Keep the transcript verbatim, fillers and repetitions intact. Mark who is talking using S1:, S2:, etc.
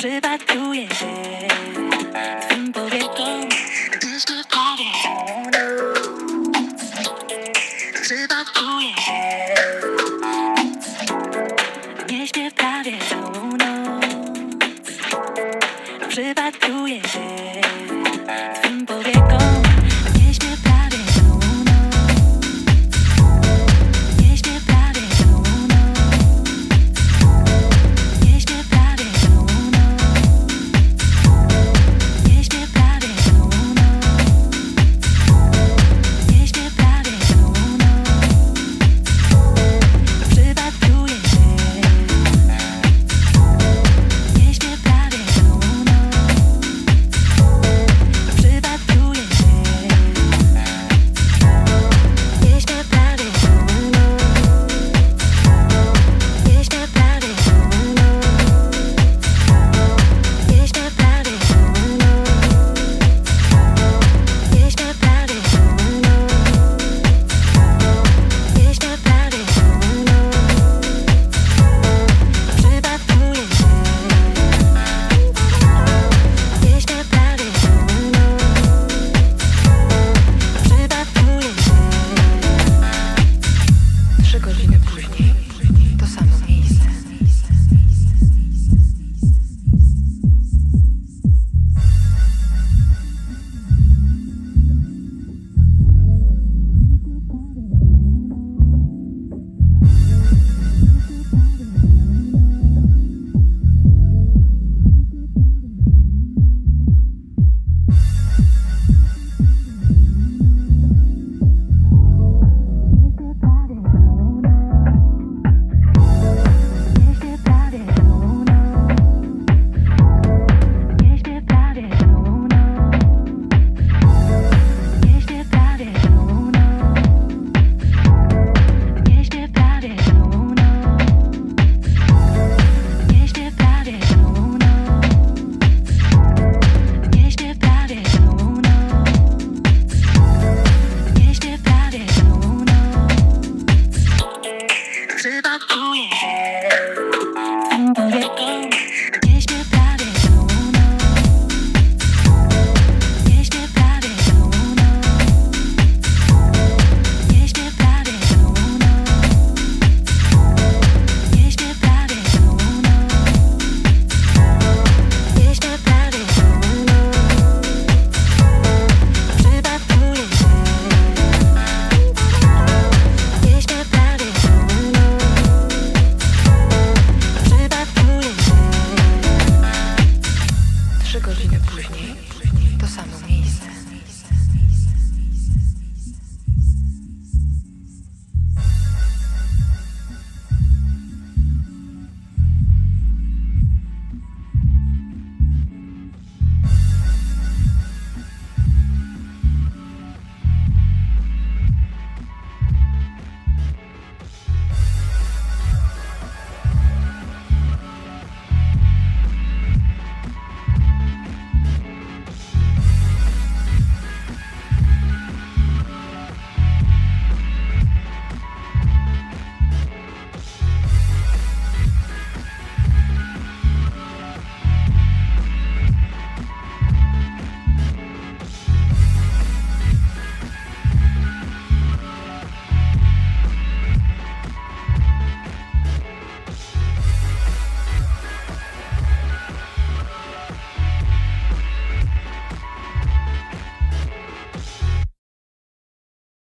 S1: Przypatruję się twym powiekom, myślę prawie całą noc. Przypatruję się, nie śpię prawie całą noc. Przypatruję się twym powiekom, nie śpię prawie całą noc. Nie śpię prawie całą noc. Nie śpię prawie całą noc. Nie śpię prawie całą noc. Nie śpię prawie całą noc. Przypatruję się, nie śpię prawie całą noc. Przypatruję się, nie śpię prawie całą noc. Nie śpię prawie całą noc. Nie śpię prawie całą noc. Nie śpię prawie całą noc. Nie śpię prawie całą noc. Przypatruję się, nie śpię prawie całą noc. Przypatruję się. Trzy godziny później, to samo miejsce. Przypatruję się twym powiekom.